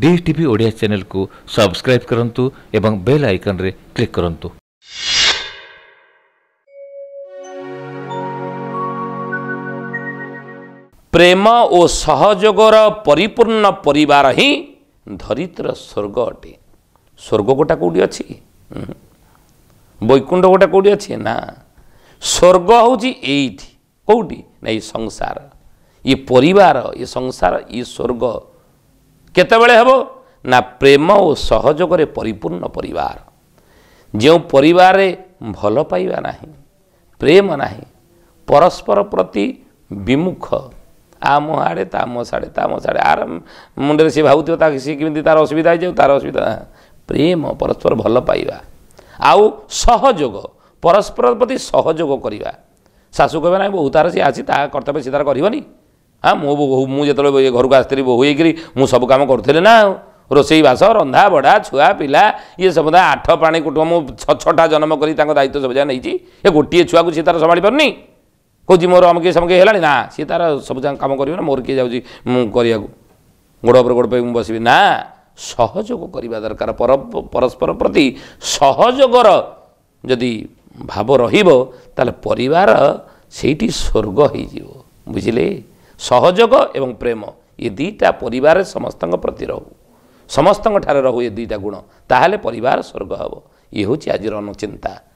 DSTV Odia channel को subscribe करंतु एवं बेल आइकन रे क्लिक करंतु। प्रेम और सहयोगर परिपूर्ण परिवार ही धरित्र स्वर्ग अटे। स्वर्ग गोटा कौटी अच्छी, वैकुंठ गोटा कौटी अच्छी ना, स्वर्ग हूँ एठी कौटी ना, ये संसार, ये परिवार, ये संसार, ये स्वर्ग केतेबेले हेबो ना प्रेम और सहयोगर परिपूर्ण परिवार। जो परिवार भल पाइबा नाही, प्रेम नाही, परस्पर प्रति विमुख, आम आड़े ताम साड़े ताम साड़े आर मुंडे सी भावुव सी केमी तार असुविधा हो तार असुविधा, प्रेम परस्पर भल पाइबा आउ सहयोग परस्पर प्रति सहयोग करवा। शाशु कहे ना बहु तार सी आसी ता कर्तव्य सी तार करनी। हाँ मो बहु मुझे घर को आसती बहु हो सब कम करूँ ना, रोसई बास रंधा बड़ा छुआ पिला ये सब 8 प्राणी कुटुंब मु 6 जन्म कर दायित्व सब जगह नहीं, ये गोटे छुआ को सी तार संभाली पारनी, कौच मोर अमके समके है ना, सी तार सब जगह कम कर मोर किए जाऊँगी करा गोड़ पर गोड़ पे बसबी ना। सहयोग करवा दरकार, परस्पर प्रति सहयोगर जदि भाव रहिबो ताले परिवार सेठी स्वर्ग हो बुझिले। सहयोग एवं प्रेम ये दीटा परिवार समस्त प्रति रहू, समस्त ठारे रहू ये दीटा गुण, ताहले परिवार स्वर्ग हम। ये हूँ आज अनुचिंता।